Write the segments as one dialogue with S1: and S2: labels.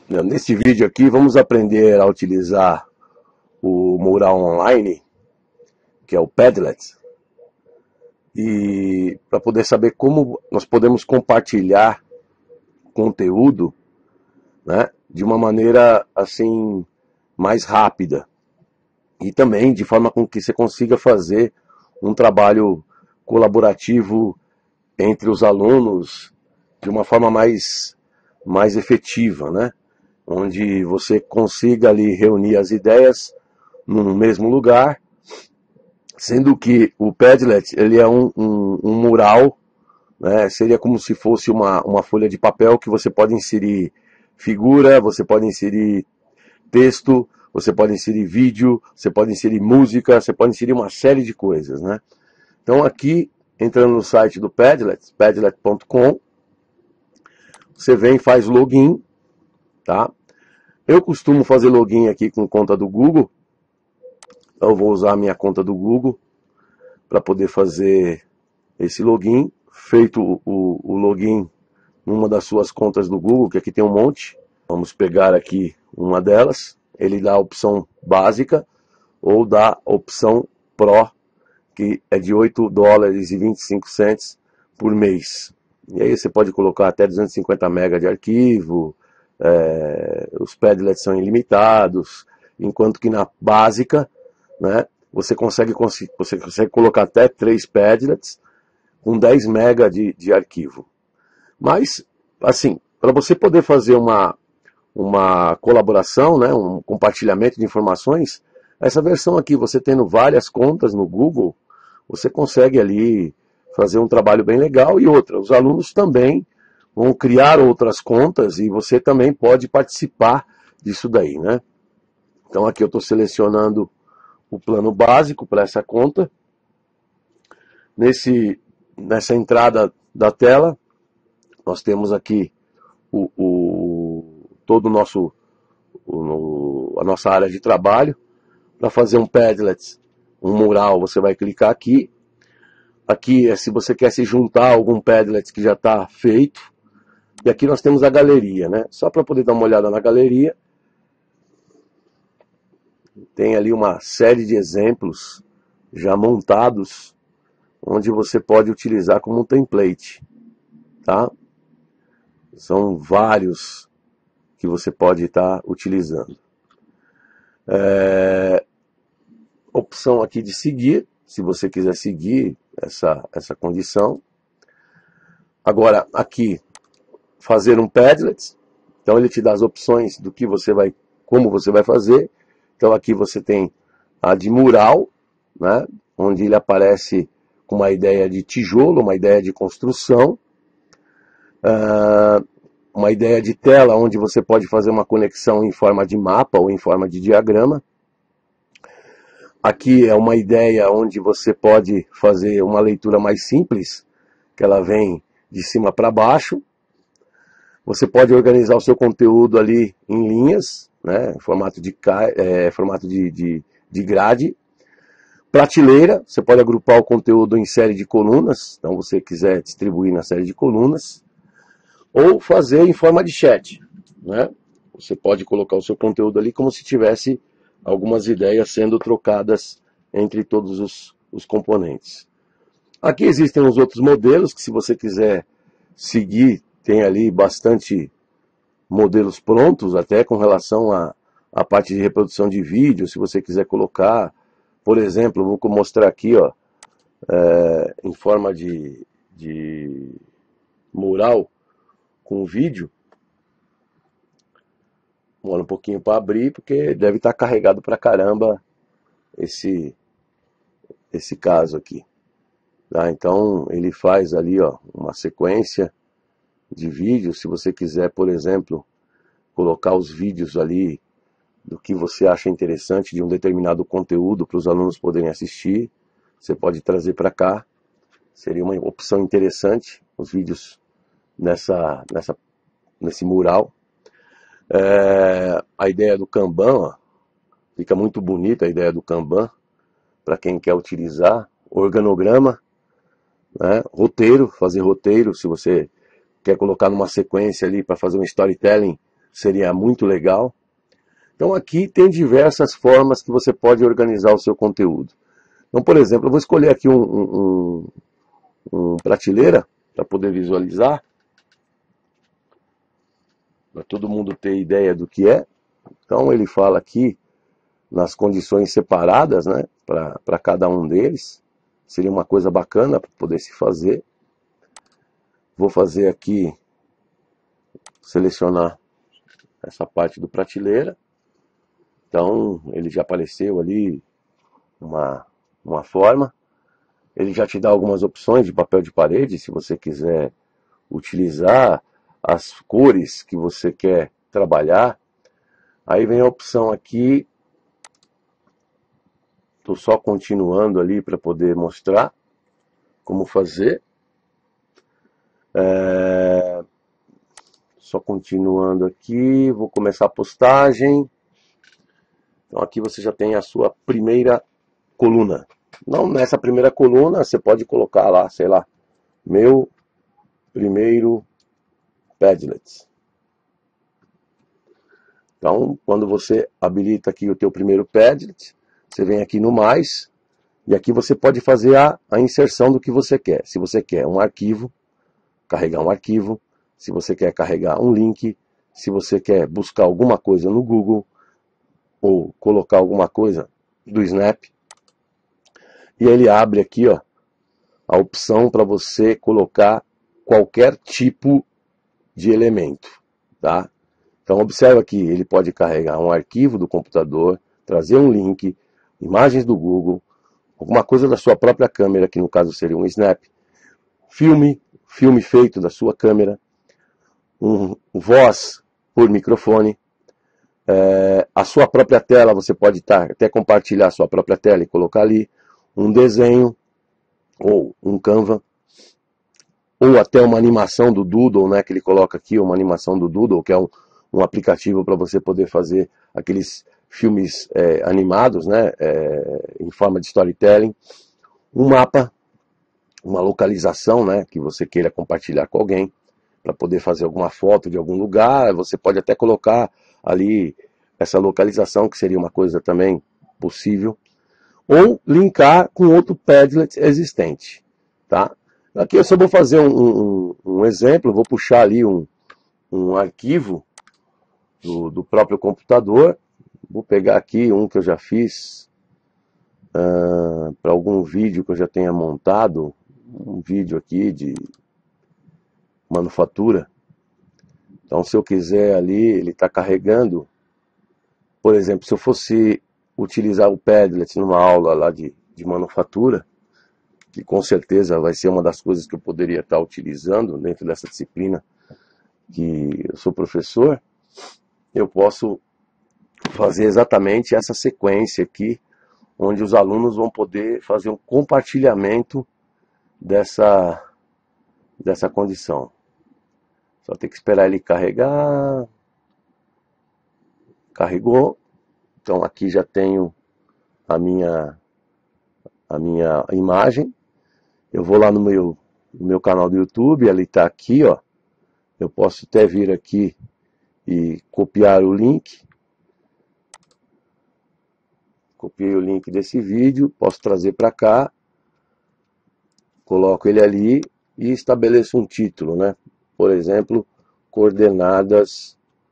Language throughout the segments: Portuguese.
S1: Neste vídeo aqui vamos aprender a utilizar o mural online, que é o Padlet, e para poder saber como nós podemos compartilhar conteúdo, né, de uma maneira assim mais rápida e também de forma com que você consiga fazer um trabalho colaborativo entre os alunos de uma forma mais efetiva, né? Onde você consiga ali reunir as ideias num mesmo lugar, sendo que o Padlet ele é um mural, né? Seria como se fosse uma folha de papel que você pode inserir figura, você pode inserir texto, você pode inserir vídeo, você pode inserir música, você pode inserir uma série de coisas, né? Então aqui, entrando no site do Padlet, padlet.com, você vem e faz login, tá? Eu costumo fazer login aqui com conta do Google. Eu vou usar a minha conta do Google para poder fazer esse login. Feito o login numa das suas contas do Google, que aqui tem um monte. Vamos pegar aqui uma delas. Ele dá a opção básica ou dá a opção Pro, que é de $8,25 por mês. E aí você pode colocar até 250 MB de arquivo, os Padlets são ilimitados, enquanto que na básica, né, você consegue colocar até 3 Padlets com 10 MB de arquivo. Mas, assim, para você poder fazer uma colaboração, né, um compartilhamento de informações, essa versão aqui, você tendo várias contas no Google, você consegue ali fazer um trabalho bem legal. E outra, os alunos também vão criar outras contas e você também pode participar disso daí, né? Então aqui eu estou selecionando o plano básico para essa conta. Nessa entrada da tela, nós temos aqui todo a nossa área de trabalho. Para fazer um Padlet, um mural, você vai clicar aqui. Aqui é se você quer se juntar a algum Padlet que já está feito. E aqui nós temos a galeria, né? Só para poder dar uma olhada na galeria. Tem ali uma série de exemplos já montados, onde você pode utilizar como um template, tá? São vários que você pode estar utilizando. Opção aqui de seguir, se você quiser seguir essa condição. Agora, aqui, fazer um Padlet. Então ele te dá as opções do que como você vai fazer. Então aqui você tem a de mural, né, onde ele aparece com uma ideia de tijolo, uma ideia de construção. Uma ideia de tela, onde você pode fazer uma conexão em forma de mapa ou em forma de diagrama. Aqui é uma ideia onde você pode fazer uma leitura mais simples, que ela vem de cima para baixo. Você pode organizar o seu conteúdo ali em linhas, né, formato de grade. Prateleira, você pode agrupar o conteúdo em série de colunas, então você quiser distribuir na série de colunas. Ou fazer em forma de chat, né? Você pode colocar o seu conteúdo ali como se tivesse algumas ideias sendo trocadas entre todos os componentes. Aqui existem os outros modelos que, se você quiser seguir, tem ali bastante modelos prontos, até com relação à parte de reprodução de vídeo, se você quiser colocar. Por exemplo, vou mostrar aqui, ó, em forma de mural com vídeo. Demora um pouquinho para abrir, porque deve estar carregado pra caramba esse caso aqui. Tá? Então ele faz ali, ó, uma sequência de vídeos. Se você quiser, por exemplo, colocar os vídeos ali do que você acha interessante de um determinado conteúdo para os alunos poderem assistir, você pode trazer para cá. Seria uma opção interessante, os vídeos nesse mural. A ideia do Kanban, ó, fica muito bonita a ideia do Kanban, para quem quer utilizar. Organograma, né? Roteiro, fazer roteiro, se você quer colocar numa sequência ali para fazer um storytelling, seria muito legal. Então aqui tem diversas formas que você pode organizar o seu conteúdo. Então, por exemplo, eu vou escolher aqui um prateleira para poder visualizar, para todo mundo ter ideia do que é. Então ele fala aqui nas condições separadas, né, para cada um deles. Seria uma coisa bacana para poder se fazer. Vou fazer aqui, selecionar essa parte do prateleira. Então ele já apareceu ali uma forma. Ele já te dá algumas opções de papel de parede, se você quiser utilizar as cores que você quer trabalhar. Aí vem a opção aqui, estou só continuando ali para poder mostrar como fazer. Só continuando aqui, vou começar a postagem. Então aqui você já tem a sua primeira coluna. Não, nessa primeira coluna você pode colocar lá, sei lá, meu primeiro Padlet. Então, quando você habilita aqui o teu primeiro Padlet, você vem aqui no mais, e aqui você pode fazer a inserção do que você quer. Se você quer um arquivo, carregar um arquivo. Se você quer carregar um link, se você quer buscar alguma coisa no Google, ou colocar alguma coisa do Snap. E ele abre aqui, ó, a opção para você colocar qualquer tipo de elemento, tá? Então observa que ele pode carregar um arquivo do computador, trazer um link, imagens do Google, alguma coisa da sua própria câmera, que no caso seria um Snap, filme feito da sua câmera, voz por microfone, a sua própria tela, você pode até compartilhar a sua própria tela e colocar ali, um desenho, ou um Canva, ou até uma animação do Doodle, né, que ele coloca aqui, uma animação do Doodle, que é um aplicativo para você poder fazer aqueles filmes animados, né, em forma de storytelling, um mapa, uma localização, né, que você queira compartilhar com alguém, para poder fazer alguma foto de algum lugar. Você pode até colocar ali essa localização, que seria uma coisa também possível, ou linkar com outro Padlet existente, tá? Aqui eu só vou fazer um exemplo, vou puxar ali um arquivo do próprio computador. Vou pegar aqui um que eu já fiz para algum vídeo que eu já tenha montado, um vídeo aqui de manufatura. Então, se eu quiser ali, ele está carregando. Por exemplo, se eu fosse utilizar o Padlet numa aula lá de manufatura, que com certeza vai ser uma das coisas que eu poderia estar utilizando dentro dessa disciplina que eu sou professor, eu posso fazer exatamente essa sequência aqui, onde os alunos vão poder fazer um compartilhamento dessa condição. Só tem que esperar ele carregar. Carregou. Então aqui já tenho a minha imagem. Eu vou lá no meu canal do YouTube, ele está aqui, ó. Eu posso até vir aqui e copiar o link. Copiei o link desse vídeo, posso trazer para cá. Coloco ele ali e estabeleço um título, né? Por exemplo, coordenadas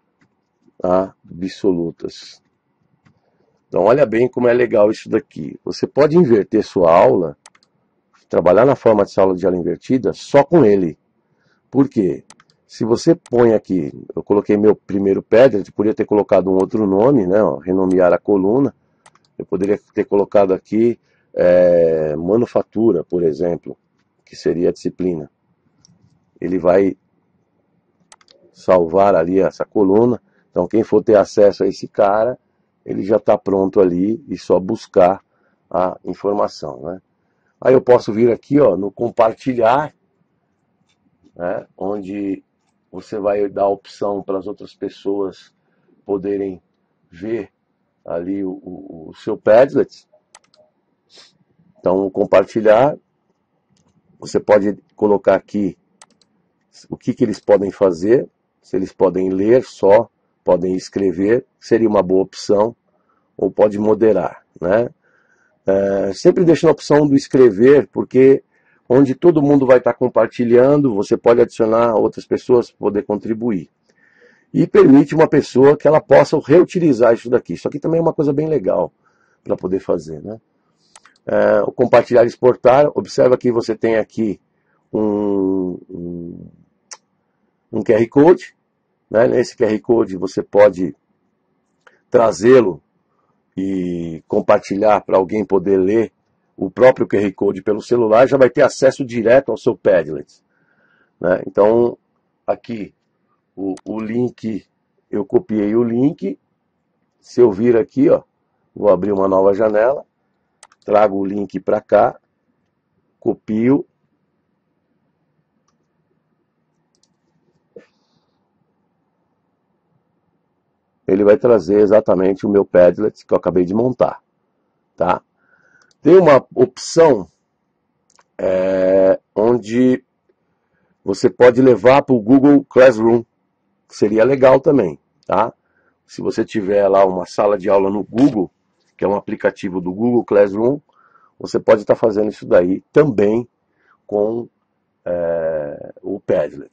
S1: absolutas. Então olha bem como é legal isso daqui. Você pode inverter sua aula, trabalhar na forma de sala de aula invertida só com ele. Por quê? Se você põe aqui, eu coloquei meu primeiro Padlet, poderia ter colocado um outro nome, né? Ó, renomear a coluna. Eu poderia ter colocado aqui manufatura, por exemplo, que seria a disciplina. Ele vai salvar ali essa coluna. Então quem for ter acesso a esse cara, ele já está pronto ali e só buscar a informação, né? Aí eu posso vir aqui, ó, no compartilhar, né, onde você vai dar a opção para as outras pessoas poderem ver ali o seu Padlet. Então, compartilhar, você pode colocar aqui o que eles podem fazer, se eles podem ler só podem escrever, seria uma boa opção, ou pode moderar, né? Sempre deixa a opção do escrever, porque onde todo mundo vai estar compartilhando, você pode adicionar outras pessoas para poder contribuir. E permite uma pessoa que ela possa reutilizar isso daqui. Isso aqui também é uma coisa bem legal para poder fazer, né? O compartilhar e exportar, observa que você tem aqui um QR Code, né? Nesse QR Code você pode trazê-lo e compartilhar para alguém poder ler o próprio QR Code pelo celular, já vai ter acesso direto ao seu Padlet, né? Então, aqui, o link, eu copiei o link, se eu vir aqui, ó, vou abrir uma nova janela, trago o link para cá, copio, ele vai trazer exatamente o meu Padlet que eu acabei de montar, tá? Tem uma opção onde você pode levar para o Google Classroom, que seria legal também, tá? Se você tiver lá uma sala de aula no Google, que é um aplicativo do Google Classroom, você pode estar fazendo isso daí também com o Padlet.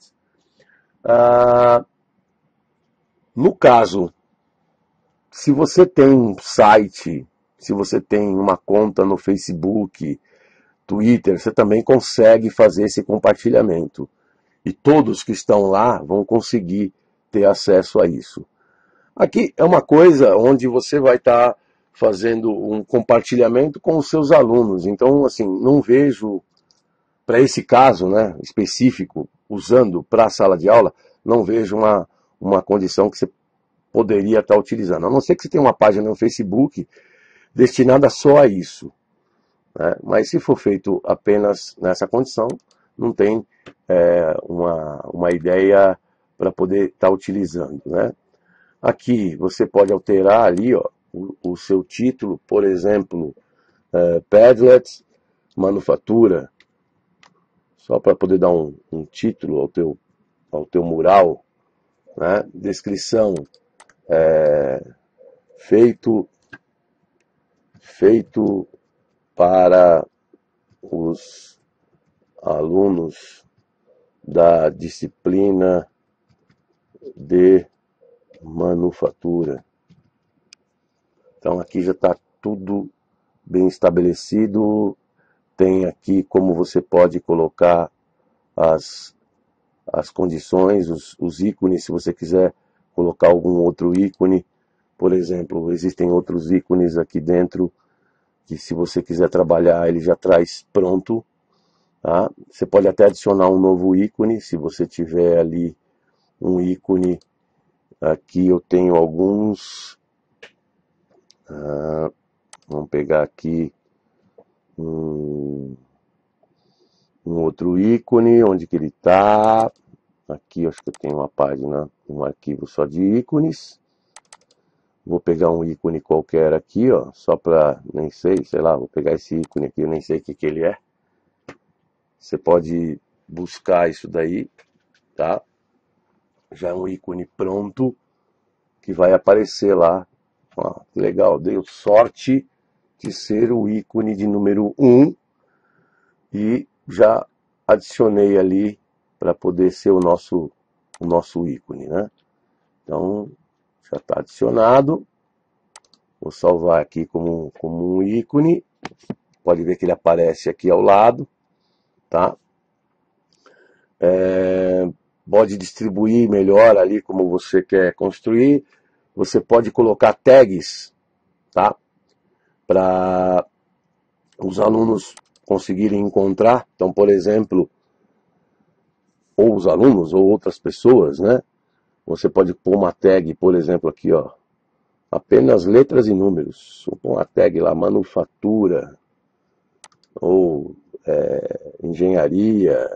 S1: No caso, se você tem um site, se você tem uma conta no Facebook, Twitter, você também consegue fazer esse compartilhamento. E todos que estão lá vão conseguir ter acesso a isso. Aqui é uma coisa onde você vai estar fazendo um compartilhamento com os seus alunos. Então, assim, não vejo, para esse caso, né, específico, usando para a sala de aula, não vejo uma condição que você poderia estar utilizando. A não ser que você tenha uma página no Facebook destinada só a isso, né? Mas se for feito apenas nessa condição, não tem uma ideia para poder estar utilizando, né? Aqui você pode alterar ali, ó, o seu título, por exemplo, Padlet Manufatura, só para poder dar um título ao teu mural, né? Descrição, feito para os alunos da disciplina de manufatura. Então aqui já está tudo bem estabelecido. Tem aqui como você pode colocar as condições, os ícones, se você quiser colocar algum outro ícone. Por exemplo, existem outros ícones aqui dentro que, se você quiser trabalhar, ele já traz pronto, tá? Você pode até adicionar um novo ícone, se você tiver ali um ícone. Aqui eu tenho alguns. Vamos pegar aqui um outro ícone, onde que ele está. Aqui eu acho que eu tenho uma página, um arquivo só de ícones. Vou pegar um ícone qualquer aqui, ó, só para, nem sei lá, vou pegar esse ícone aqui, eu nem sei o que ele é. Você pode buscar isso daí, tá? Já é um ícone pronto que vai aparecer lá. Ó, legal, dei sorte de ser o ícone de número 1 e já adicionei ali para poder ser o nosso ícone, né? Então, já está adicionado. Vou salvar aqui como um ícone. Pode ver que ele aparece aqui ao lado, tá? Pode distribuir melhor ali como você quer construir. Você pode colocar tags, tá? Para os alunos conseguirem encontrar. Então, por exemplo, ou os alunos ou outras pessoas, né? Você pode pôr uma tag, por exemplo, aqui, ó, apenas letras e números. Vou pôr uma tag lá, manufatura, ou engenharia,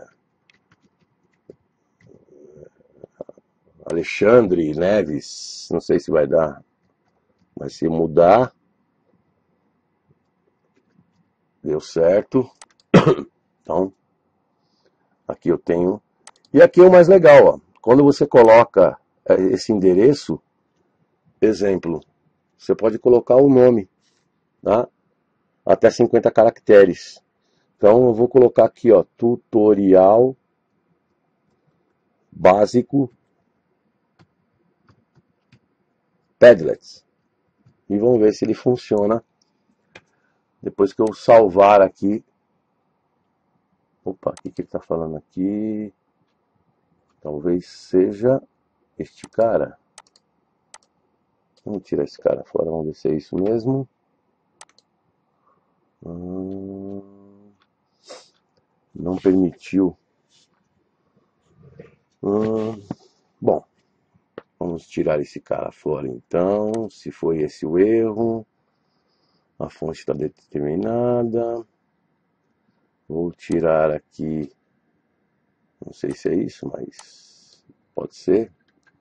S1: Alexandre Neves, não sei se vai dar, mas se mudar, deu certo. Então, aqui eu tenho. E aqui é o mais legal, ó. Quando você coloca esse endereço, exemplo, você pode colocar o nome, tá? Até 50 caracteres. Então eu vou colocar aqui, ó, tutorial básico Padlets. E vamos ver se ele funciona. Depois que eu salvar aqui. Opa, o que ele está falando aqui? Talvez seja este cara. Vamos tirar esse cara fora, vamos ver se é isso mesmo. Não permitiu. Bom, vamos tirar esse cara fora então. Se foi esse o erro. A fonte está determinada. Vou tirar aqui. Não sei se é isso, mas pode ser.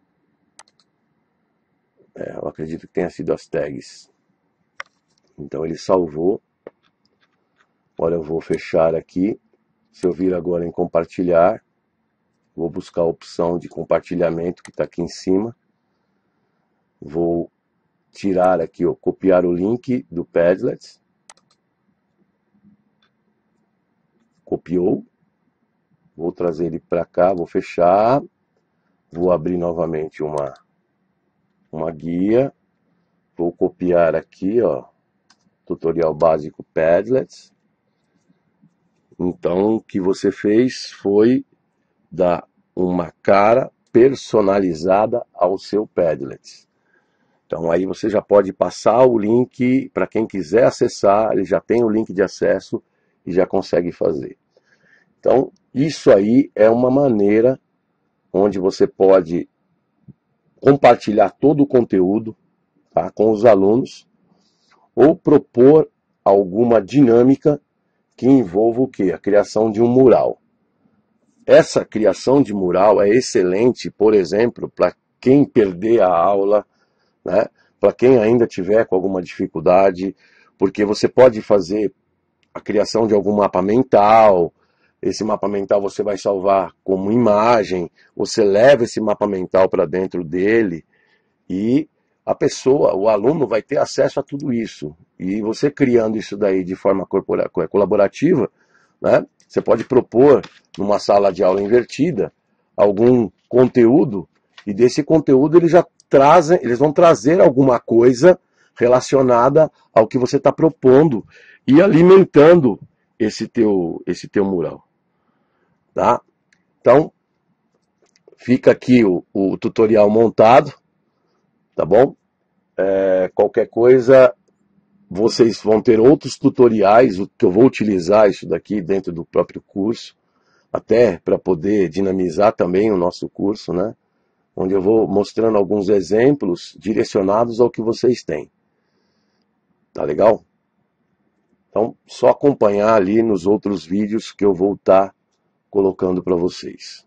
S1: Eu acredito que tenha sido as tags. Então ele salvou. Agora eu vou fechar aqui. Se eu vir agora em compartilhar, vou buscar a opção de compartilhamento que está aqui em cima. Vou tirar aqui, ó, copiar o link do Padlet. Copiou. Vou trazer ele para cá, vou fechar. Vou abrir novamente uma guia. Vou copiar aqui, ó, tutorial básico Padlets. Então, o que você fez foi dar uma cara personalizada ao seu Padlet. Então, aí você já pode passar o link para quem quiser acessar, ele já tem o link de acesso e já consegue fazer. Então, isso aí é uma maneira onde você pode compartilhar todo o conteúdo, tá, com os alunos, ou propor alguma dinâmica que envolva o quê? A criação de um mural. Essa criação de mural é excelente, por exemplo, para quem perder a aula, né? Para quem ainda tiver com alguma dificuldade, porque você pode fazer a criação de algum mapa mental. Esse mapa mental você vai salvar como imagem, você leva esse mapa mental para dentro dele e a pessoa, o aluno vai ter acesso a tudo isso. E você criando isso daí de forma colaborativa, né, você pode propor numa sala de aula invertida algum conteúdo e desse conteúdo eles vão trazer alguma coisa relacionada ao que você está propondo e alimentando esse teu mural. Tá? Então, fica aqui o tutorial montado, tá bom? Qualquer coisa, vocês vão ter outros tutoriais, que eu vou utilizar isso daqui dentro do próprio curso, até para poder dinamizar também o nosso curso, né? Onde eu vou mostrando alguns exemplos direcionados ao que vocês têm. Tá legal? Então, só acompanhar ali nos outros vídeos que eu vou estar colocando para vocês.